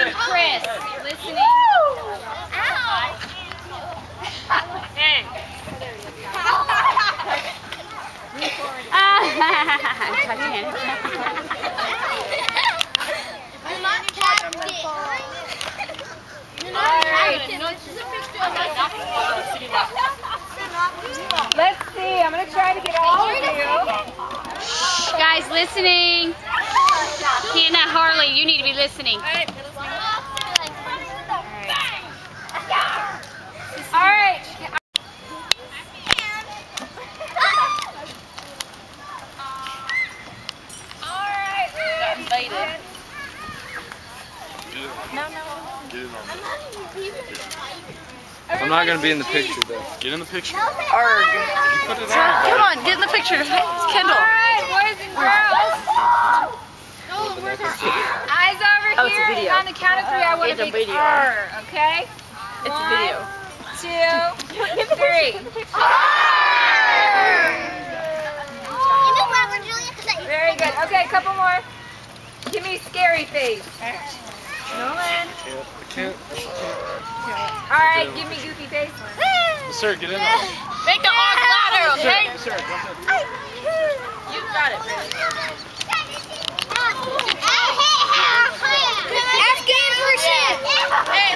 for Chris. Listening. Ow! Hey. I'm not captain. Let's see. I'm going to try to get all of you. Guys, listening. Hannah, Harley, you need to be listening. All right. I'm not gonna be in the picture though. Get in the picture. Arg. Put it on. Come on, get in the picture. Kendall. All right, boys and girls. Eyes over Oh, it's a here. video. And on the count of 3, I want It's to a make video. okay? It's a video. 1, 2, 3. Very good. Okay, a couple more. Give me scary face. Nolan. All right, give me goofy face. Sir, get in there. Make the arms louder, okay? Sir, You got it, man. Afghan person! Hey.